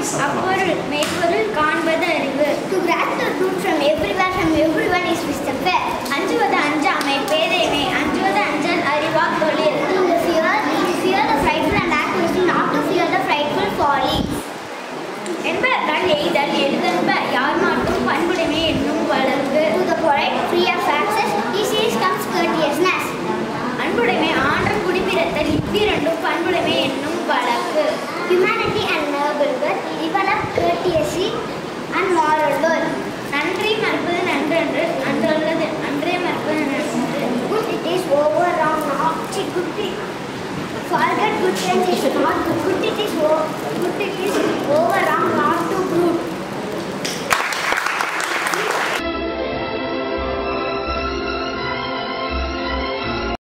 அப்பொருள் மெய்ப்பொருள் காண்பது அறிவு. To grasp the truth from everywhere, from everyone is wisdom. அஞ்சுவது அஞ்சாமை பேதைமை, அஞ்சுவது அஞ்சல் அறிவா தொழில். To fear the frightful and act wisely, not to fear the frightful folly. என்பதால் எய்தல் எழுதன்ப யார் மாட்டும் பண்புடைமை என்னும் வளர்வு. To the polite, free of access, easily comes courteousness. அன்புடைமை ஆன்ற குடிப்பிறத்தல் இவ்விரண்டும் பண்புடைமை என்னும் வளர்வு. Humanity and noble birth develop courtesy and moral worth. நன்றி மறுப்பது நன்றன்று, அன்றுள்ளது அன்றே மறுப்பது நன்று. Good it is over wrong, not good. Forget good friends is not